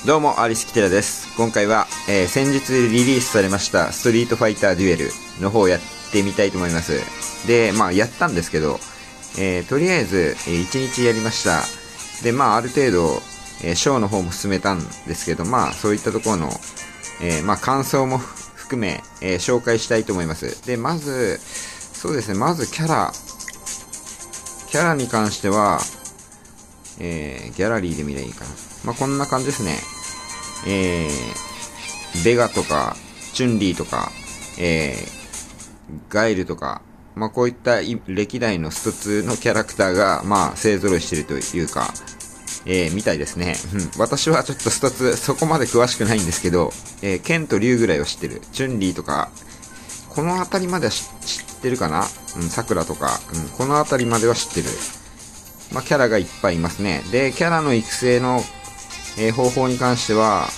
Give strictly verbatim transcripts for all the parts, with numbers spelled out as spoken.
どうも、アリスキテラです。今回は、えー、先日リリースされましたストリートファイターデュエルの方をやってみたいと思います。で、まあやったんですけど、えー、とりあえず、えー、いちにちやりました。で、まあある程度、えー、ショーの方も進めたんですけど、まあそういったところの、えー、まあ感想も含め、えー、紹介したいと思います。で、まず、そうですね、まずキャラ、キャラに関しては、えー、ギャラリーで見ればいいかな。まあこんな感じですね。えー、ベガとか、チュンリーとか、えー、ガイルとか、まあこういった歴代のストツーのキャラクターが、まあ勢揃いしているというか、えー、みたいですね。私はちょっとストツーそこまで詳しくないんですけど、えー、ケンとリュウぐらいは知ってる。チュンリーとか、この辺りまでは知ってるかな、うん、サクラとか、うん、この辺りまでは知ってる。まあキャラがいっぱいいますね。で、キャラの育成のえー、方法に関しては、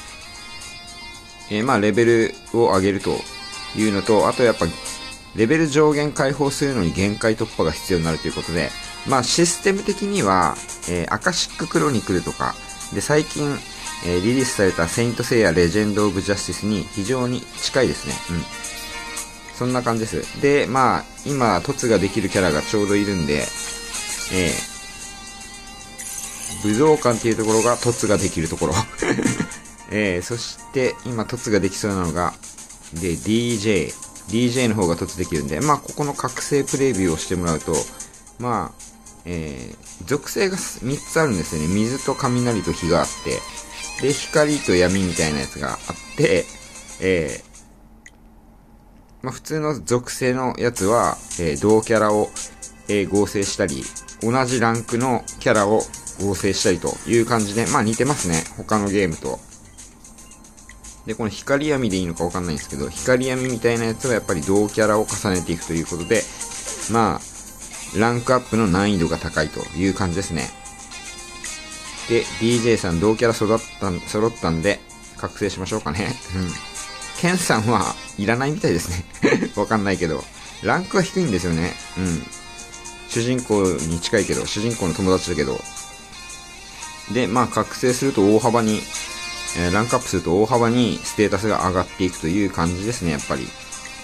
えー、まあレベルを上げるというのと、あとやっぱレベル上限解放するのに限界突破が必要になるということで、まあシステム的には、えー、アカシッククロニクルとかで最近、えー、リリースされたセイントセイヤレジェンドオブジャスティスに非常に近いですね。うん。そんな感じです。で、まあ今凸ができるキャラがちょうどいるんで、えー武道館っていうところが凸ができるところ、えー、そして今凸ができそうなのがで ディージェー ディージェー の方が凸できるんで、まあここの覚醒プレイビューをしてもらうと、まあ、えー、属性がみっつあるんですよね。水と雷と火があって、で光と闇みたいなやつがあって、えー、まあ普通の属性のやつは、えー、同キャラを、えー、合成したり、同じランクのキャラを合成したりという感じで、まあ似てますね、他のゲームと。で、この光闇でいいのかわかんないんですけど、光闇みたいなやつはやっぱり同キャラを重ねていくということで、まあランクアップの難易度が高いという感じですね。で、ディージェー さん同キャラ育ったん揃ったんで覚醒しましょうかね。うん。ケンさんはいらないみたいですね。わかんないけど、ランクは低いんですよね。うん。主人公に近いけど、主人公の友達だけど。で、まあ覚醒すると大幅に、えー、ランクアップすると大幅にステータスが上がっていくという感じですね、やっぱり。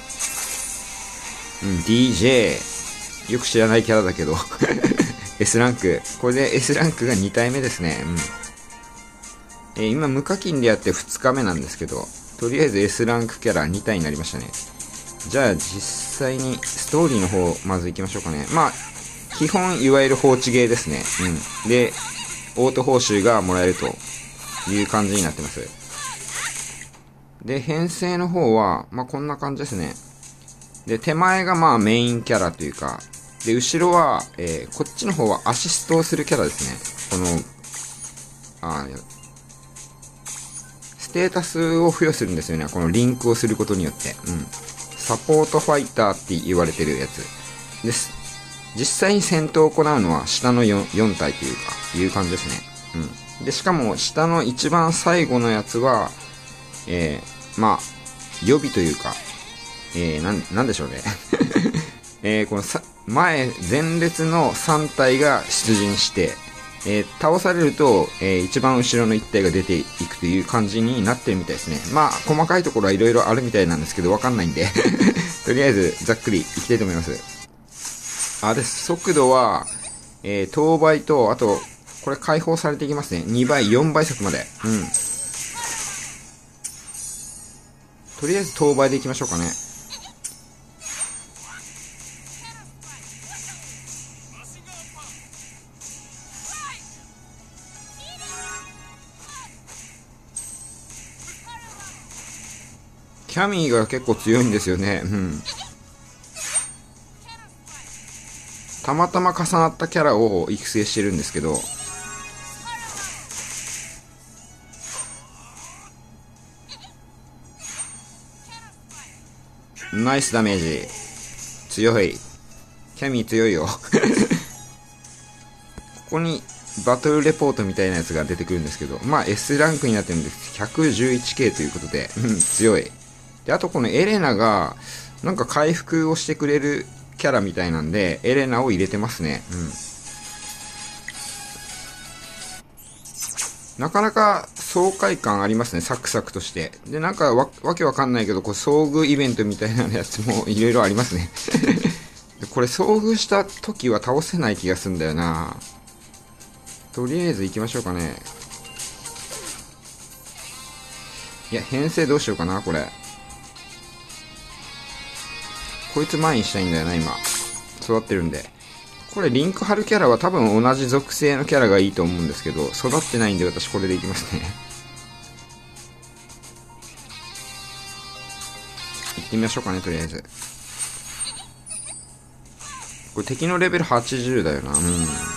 うん、ディージェー、よく知らないキャラだけど、S ランク。これで S ランクがに体目ですね。うん。えー、今無課金でやってふつかめなんですけど、とりあえず S ランクキャラに体になりましたね。じゃあ実際にストーリーの方、まず行きましょうかね。まあ、基本いわゆる放置ゲーですね。うん。で、オート報酬がもらえるという感じになってます。で、編成の方は、まあ、こんな感じですね。で、手前がまあメインキャラというか、で、後ろは、えー、こっちの方はアシストをするキャラですね。この、あステータスを付与するんですよね。このリンクをすることによって。うん。サポートファイターって言われてるやつです。実際に戦闘を行うのは下の 4, よん体というか、いう感じですね。うん。で、しかも下の一番最後のやつは、えー、まあ、予備というか、えー、なん、なんでしょうね。えー、このさ、前、前列のさん体が出陣して、えー、倒されると、えー、一番後ろのいち体が出ていくという感じになってるみたいですね。まあ、細かいところはいろいろあるみたいなんですけど、わかんないんで、とりあえず、ざっくりいきたいと思います。あ、で、速度は、えー、等倍と、あと、これ解放されていきますね。にばい、よんばい速まで。うん。とりあえず等倍でいきましょうかね。キャミーが結構強いんですよね。うん。たまたま重なったキャラを育成してるんですけど、ナイスダメージ。強い。キャミー強いよ。ここにバトルレポートみたいなやつが出てくるんですけど、まあ S ランクになってるんです。ひゃくじゅういちケー ということで、うん、強い。で、あとこのエレナが、なんか回復をしてくれるキャラみたいなんで、エレナを入れてますね。うん。なかなか爽快感ありますね、サクサクとして。で、なんかわ、わけわかんないけど、こう、遭遇イベントみたいなやつもいろいろありますね。これ、遭遇した時は倒せない気がするんだよな。とりあえず行きましょうかね。いや、編成どうしようかな、これ。こいつ前にしたいんだよな、今。育ってるんで。これリンク貼るキャラは多分同じ属性のキャラがいいと思うんですけど、育ってないんで私これでいきますね。行ってみましょうかね、とりあえず。これ敵のレベルはちじゅうだよな。うん。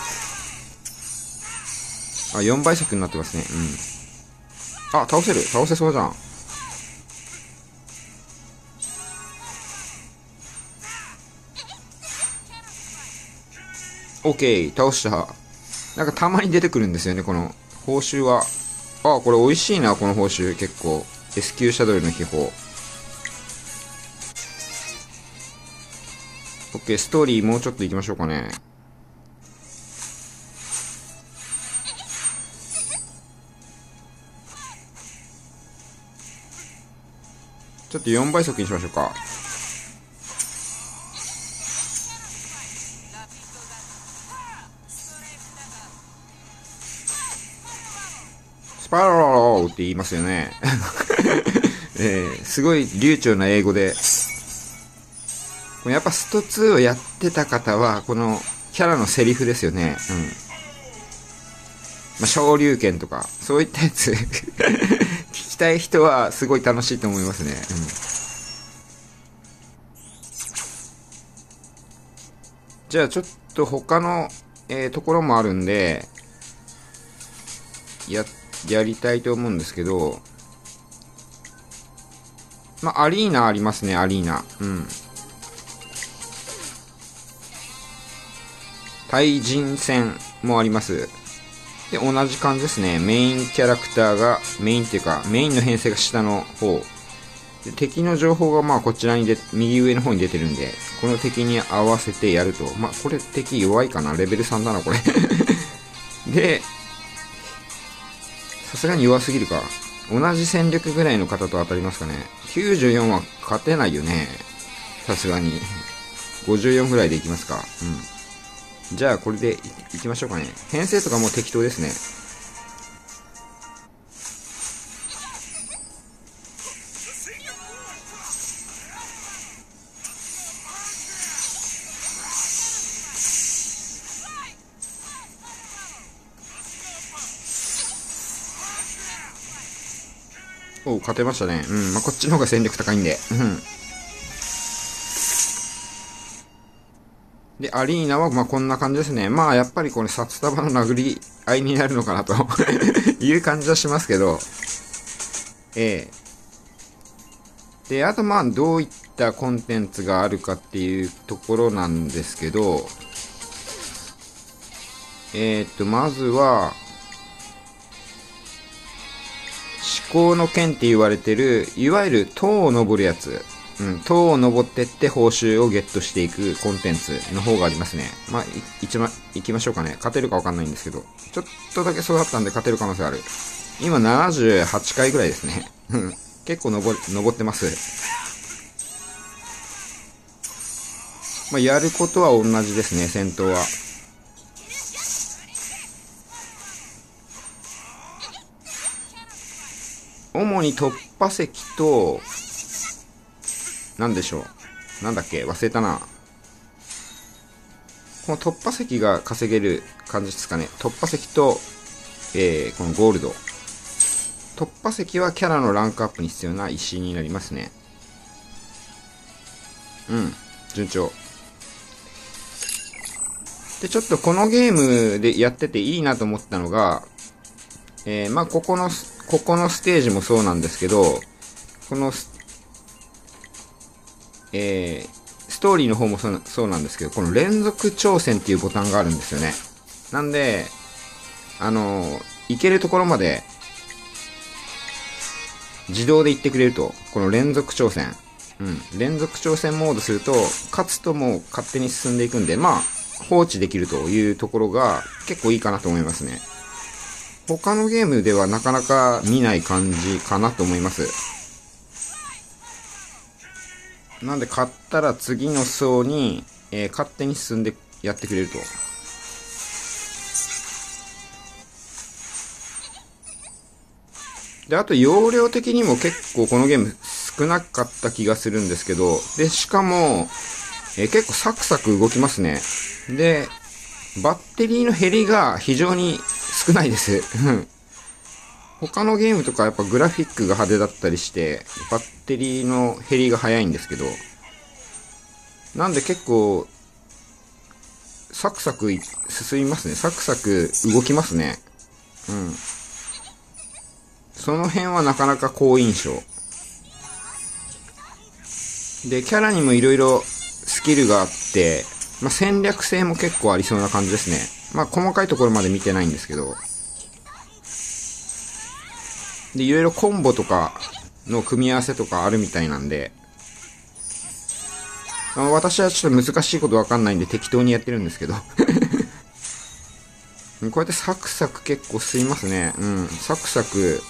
あ、よんばい速になってますね。うん。あ、倒せる。倒せそうじゃん。オッケー、倒した。なんかたまに出てくるんですよね、この報酬は。あ、これ美味しいな、この報酬。結構。S 級シャドウの秘宝。オッケー、ストーリーもうちょっと行きましょうかね。ちょっとよんばい速にしましょうか。スパローって言いますよね。えー、すごい流暢な英語で。やっぱストツーをやってた方は、このキャラのセリフですよね。うん。まあ、昇竜拳とか、そういったやつ、聞きたい人はすごい楽しいと思いますね。うん。じゃあちょっと他の、えー、ところもあるんで、や、やりたいと思うんですけど、まあ、アリーナありますね、アリーナ。うん。対人戦もあります。で、同じ感じですね。メインキャラクターが、メインっていうか、メインの編成が下の方。で、敵の情報がまあこちらにで、右上の方に出てるんで、この敵に合わせてやると。まあ、これ敵弱いかな。レベルさんだな、これ。で、さすがに弱すぎるか。同じ戦力ぐらいの方と当たりますかね。きゅうじゅうよんは勝てないよね。さすがに。ごじゅうよんぐらいでいきますか。うん。じゃあ、これでいきましょうかね。編成とかもう適当ですね。おう、勝てましたね。うん。まあ、こっちの方が戦力高いんで。うん。で、アリーナはまあこんな感じですね。まあやっぱりこれ札束の殴り合いになるのかなという感じはしますけど、ええー。で、あとまあどういったコンテンツがあるかっていうところなんですけど、えー、っと、まずは、思考の剣って言われてる、いわゆる塔を登るやつ。うん、塔を登ってって報酬をゲットしていくコンテンツの方がありますね。まあ、一番、行きましょうかね。勝てるかわかんないんですけど。ちょっとだけそうだったんで勝てる可能性ある。今ななじゅうはちかいぐらいですね。結構登、登ってます。まあ、やることは同じですね、戦闘は。主に突破石と、なんでしょう。なんだっけ忘れたな。この突破石が稼げる感じですかね。突破石と、えー、このゴールド。突破石はキャラのランクアップに必要な石になりますね。うん。順調。で、ちょっとこのゲームでやってていいなと思ったのが、えー、まあ、ここの、ここのステージもそうなんですけど、この、えー、ストーリーの方もそうそうなんですけど、この連続挑戦っていうボタンがあるんですよね。なんで、あのー、行けるところまで、自動で行ってくれると、この連続挑戦。うん。連続挑戦モードすると、勝つともう勝手に進んでいくんで、まあ、放置できるというところが結構いいかなと思いますね。 他のゲームではなかなか見ない感じかなと思います。なんで買ったら次の層に、えー、勝手に進んでやってくれると。で、あと容量的にも結構このゲーム少なかった気がするんですけど、で、しかも、えー、結構サクサク動きますね。で、バッテリーの減りが非常に少ないです。他のゲームとかやっぱグラフィックが派手だったりして、バッテリーの減りが早いんですけど、なんで結構、サクサク進みますね。サクサク動きますね。うん。その辺はなかなか好印象。で、キャラにもいろいろスキルがあって、まあ、戦略性も結構ありそうな感じですね。まあ、細かいところまで見てないんですけど。で、いろいろコンボとかの組み合わせとかあるみたいなんで、あの私はちょっと難しいことわかんないんで適当にやってるんですけど。こうやってサクサク結構吸いますね。うん、サクサク。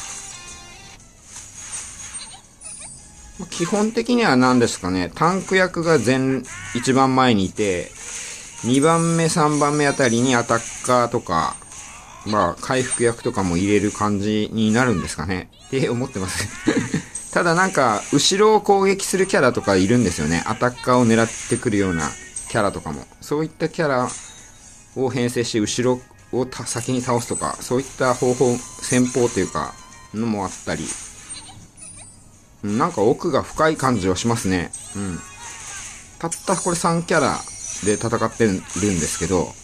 基本的には何ですかね、タンク役が前、一番前にいて、にばんめ、さんばんめあたりにアタッカーとか、まあ、回復役とかも入れる感じになるんですかねって思ってます。ただなんか、後ろを攻撃するキャラとかいるんですよね。アタッカーを狙ってくるようなキャラとかも。そういったキャラを編成して後ろを先に倒すとか、そういった方法、戦法というか、のもあったり。なんか奥が深い感じはしますね。うん。たったこれさんキャラで戦ってるんですけど、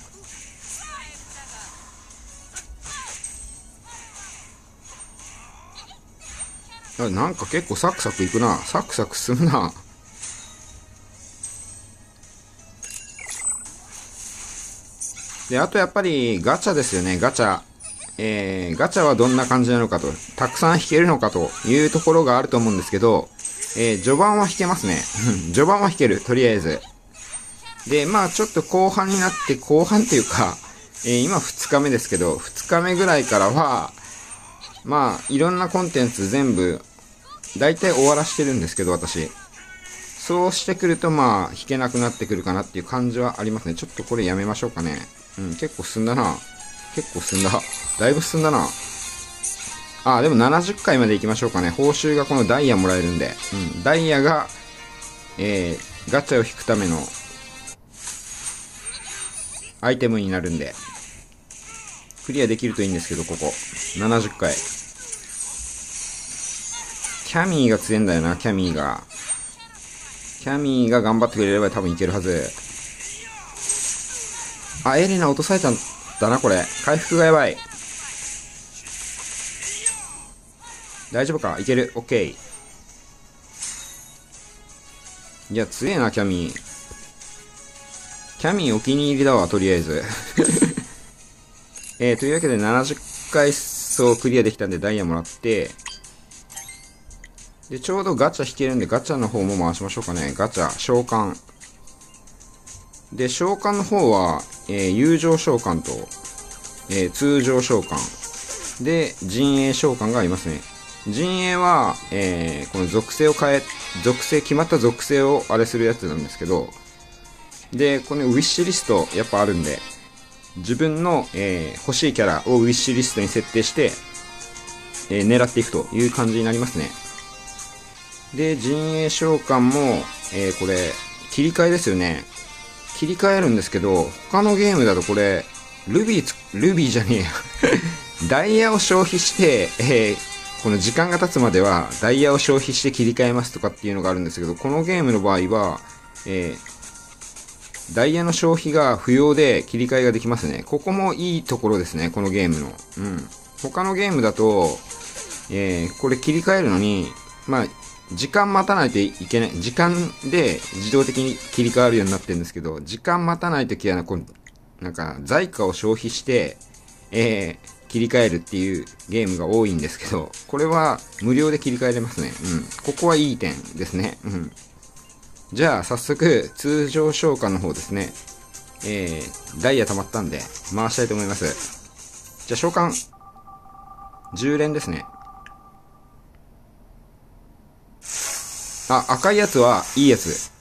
なんか結構サクサクいくな。サクサクするな。で、あとやっぱりガチャですよね、ガチャ。えー、ガチャはどんな感じなのかと、たくさん引けるのかというところがあると思うんですけど、えー、序盤は引けますね。序盤は引ける、とりあえず。で、まあちょっと後半になって、後半っていうか、えー、今ふつかめですけど、ふつかめぐらいからは、まあいろんなコンテンツ全部、大体終わらしてるんですけど、私。そうしてくると、まあ、引けなくなってくるかなっていう感じはありますね。ちょっとこれやめましょうかね。うん、結構進んだな。結構進んだ。だいぶ進んだな。あ、でもななじゅっかいまで行きましょうかね。報酬がこのダイヤもらえるんで。うん、ダイヤが、えー、ガチャを引くための、アイテムになるんで、クリアできるといいんですけど、ここ。ななじゅっかい。キャミーが強いんだよな、キャミーが。キャミーが頑張ってくれれば多分いけるはず。あ、エレナ落とされたんだな、これ。回復がやばい。大丈夫かいける。オッケー。いや、強えな、キャミー。キャミーお気に入りだわ、とりあえず。えー、というわけでななじゅっかい走クリアできたんでダイヤもらって、で、ちょうどガチャ引けるんで、ガチャの方も回しましょうかね。ガチャ、召喚。で、召喚の方は、えー、友情召喚と、えー、通常召喚。で、陣営召喚がありますね。陣営は、えー、この属性を変え、属性、決まった属性をあれするやつなんですけど、で、このウィッシュリスト、やっぱあるんで、自分の、えー、欲しいキャラをウィッシュリストに設定して、えー、狙っていくという感じになりますね。で、陣営召喚も、えー、これ、切り替えですよね。切り替えるんですけど、他のゲームだとこれ、ルビーつ、ルビーじゃねえや。ダイヤを消費して、えー、この時間が経つまでは、ダイヤを消費して切り替えますとかっていうのがあるんですけど、このゲームの場合は、えー、ダイヤの消費が不要で切り替えができますね。ここもいいところですね、このゲームの。うん。他のゲームだと、えー、これ切り替えるのに、まあ、時間待たないといけない。時間で自動的に切り替わるようになってるんですけど、時間待たないときは、こう、なんか、財貨を消費して、えー、切り替えるっていうゲームが多いんですけど、これは無料で切り替えれますね。うん。ここはいい点ですね。うん。じゃあ、早速、通常召喚の方ですね。えー、ダイヤ溜まったんで、回したいと思います。じゃあ、召喚。 じゅう連ですね。あ、赤いやつはいいやつ。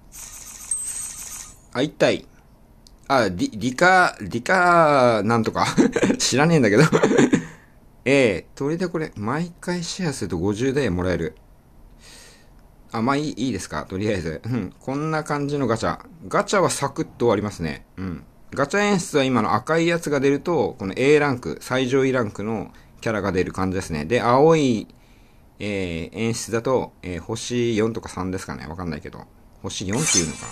あ、一体。あ、リ、リカ、リカ、なんとか。知らねえんだけど。ええー、それでこれ、毎回シェアするとごじゅうダイヤもらえる。あ、まあいい、いいですかとりあえず。うん。こんな感じのガチャ。ガチャはサクッと終わりますね。うん。ガチャ演出は今の赤いやつが出ると、この A ランク、最上位ランクのキャラが出る感じですね。で、青い、えー、演出だと、えー、星よんとかさんですかね。わかんないけど。星よんっていうのか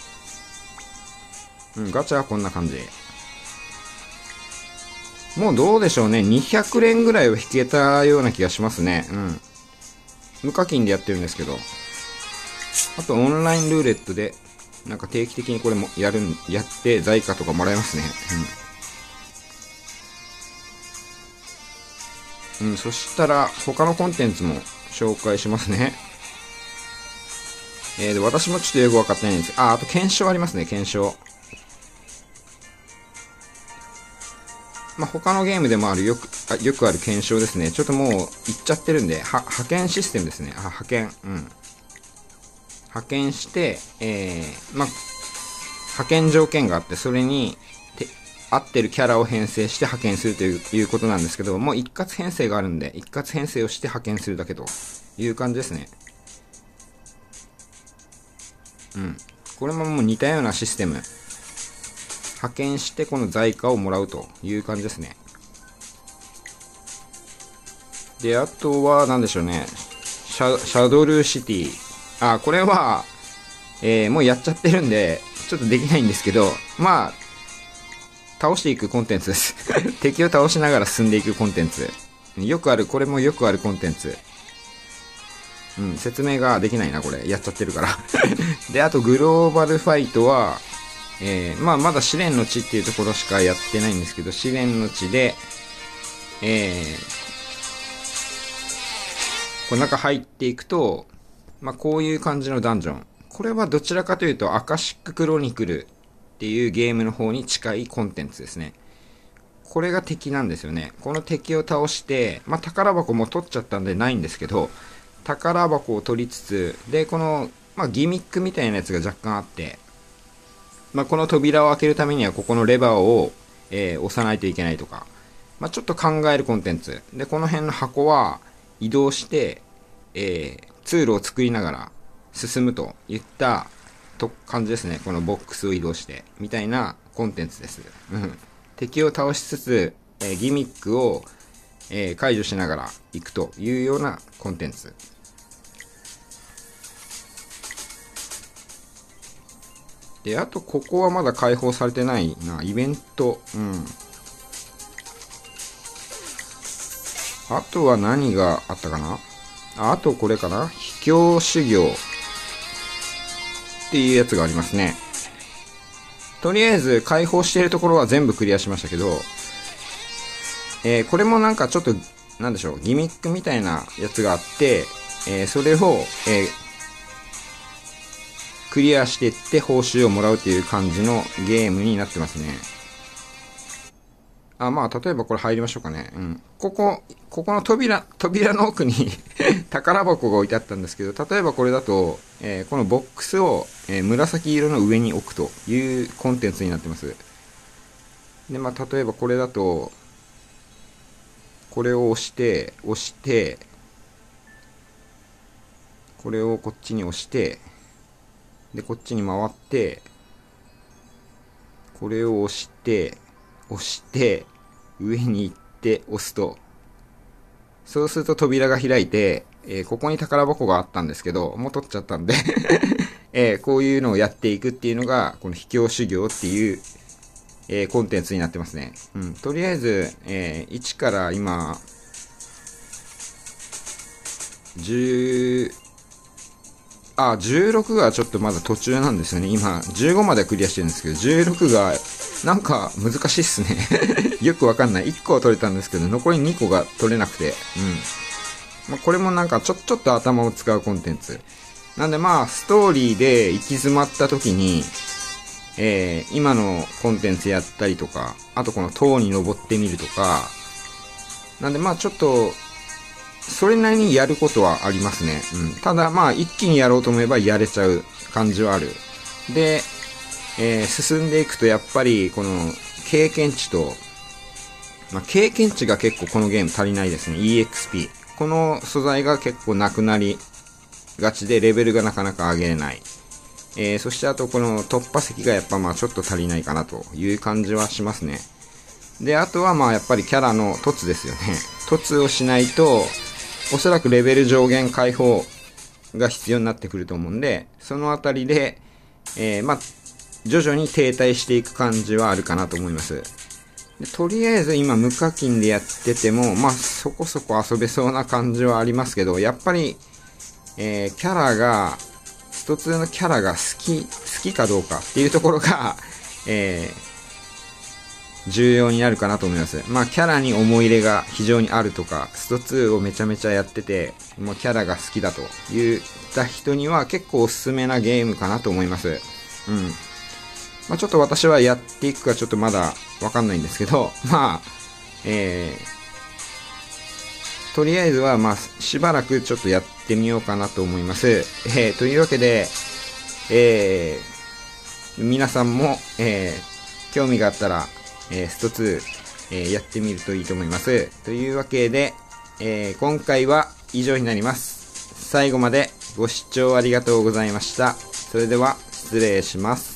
な。うん、ガチャはこんな感じ。もうどうでしょうね。にひゃく連ぐらいは引けたような気がしますね。うん。無課金でやってるんですけど。あとオンラインルーレットで、なんか定期的にこれもやるん、やって在価とかもらえますね。うん。うん、そしたら他のコンテンツも紹介しますね。えー、で、私もちょっとよくわかってないんです。あ、あと検証ありますね、検証。まあ、他のゲームでもあるよく、あよくある検証ですね。ちょっともう言っちゃってるんで、は、派遣システムですね。あ、派遣。うん。派遣して、えー、まあ、派遣条件があって、それに、て、合ってるキャラを編成して派遣するという、いうことなんですけど、もう一括編成があるんで、一括編成をして派遣するだけという感じですね。うん。これももう似たようなシステム。派遣してこの在価をもらうという感じですね。で、あとは何でしょうね。シャ、シャドルシティ。あ、これは、えー、もうやっちゃってるんで、ちょっとできないんですけど、まあ、倒していくコンテンツです。敵を倒しながら進んでいくコンテンツ。よくある、これもよくあるコンテンツ。うん、説明ができないな、これ。やっちゃってるから。で、あと、グローバルファイトは、えー、まあ、まだ試練の地っていうところしかやってないんですけど、試練の地で、えー、この中入っていくと、まあ、こういう感じのダンジョン。これはどちらかというと、アカシッククロニクルっていうゲームの方に近いコンテンツですね。これが敵なんですよね。この敵を倒して、まあ、宝箱も取っちゃったんでないんですけど、宝箱を取りつつ、で、この、まあ、ギミックみたいなやつが若干あって、まあ、この扉を開けるためにはここのレバーを、えー、押さないといけないとか、まあ、ちょっと考えるコンテンツ。で、この辺の箱は移動して、えー、通路を作りながら進むといったと感じですね。このボックスを移動して、みたいなコンテンツです。うん。敵を倒しつつ、えー、ギミックを、えー、解除しながら行くというようなコンテンツ。で、あと、ここはまだ開放されてないな。イベント。うん。あとは何があったかなあ、あとこれかな秘境修行っていうやつがありますね。とりあえず、開放しているところは全部クリアしましたけど、えー、これもなんかちょっと、なんでしょう、ギミックみたいなやつがあって、えー、それを、えー、クリアしていって報酬をもらうという感じのゲームになってますね。あ、まあ、例えばこれ入りましょうかね。うん。ここ、ここの扉、扉の奥に宝箱が置いてあったんですけど、例えばこれだと、えー、このボックスを、えー、紫色の上に置くというコンテンツになってます。で、まあ、例えばこれだと、これを押して、押して、これをこっちに押して、で、こっちに回って、これを押して、押して、上に行って押すと、そうすると扉が開いて、えー、ここに宝箱があったんですけど、もう取っちゃったんで、えー、こういうのをやっていくっていうのが、この秘境修行っていう、えー、コンテンツになってますね。うん。とりあえず、えー、いちから今、じゅう、あ、じゅうろくがちょっとまだ途中なんですよね。今、じゅうごまではクリアしてるんですけど、じゅうろくが、なんか難しいっすね。よくわかんない。いっこは取れたんですけど、残りにこが取れなくて。うん。まあ、これもなんかちょ、ちょっと頭を使うコンテンツ。なんでまあ、ストーリーで行き詰まった時に、えー、今のコンテンツやったりとか、あとこの塔に登ってみるとか、 なんでまあちょっと、それなりにやることはありますね。うん。ただまあ一気にやろうと思えばやれちゃう感じはある。で、えー、進んでいくとやっぱりこの経験値と、まあ、経験値が結構このゲーム足りないですね。イーエックスピー。この素材が結構なくなりがちでレベルがなかなか上げれない。えー、そしてあとこの突破石がやっぱまあちょっと足りないかなという感じはしますね。で、あとはまあやっぱりキャラの凸ですよね。凸をしないと、おそらくレベル上限解放が必要になってくると思うんで、そのあたりで、えー、まあ、徐々に停滞していく感じはあるかなと思います。でとりあえず今無課金でやってても、まあそこそこ遊べそうな感じはありますけど、やっぱり、えー、キャラが、ストツーのキャラが好き、好きかどうかっていうところが、えー、重要になるかなと思います。まあキャラに思い入れが非常にあるとか、ストツーをめちゃめちゃやってて、もうキャラが好きだと言った人には結構おすすめなゲームかなと思います。うん。まあちょっと私はやっていくかちょっとまだわかんないんですけど、まあ、えー、とりあえずはまあしばらくちょっとやってみようかなと思います。えー、というわけで、えー、皆さんも、えー、興味があったら、えー、ストツー、えー、やってみるといいと思います。というわけで、えー、今回は以上になります。最後までご視聴ありがとうございました。それでは失礼します。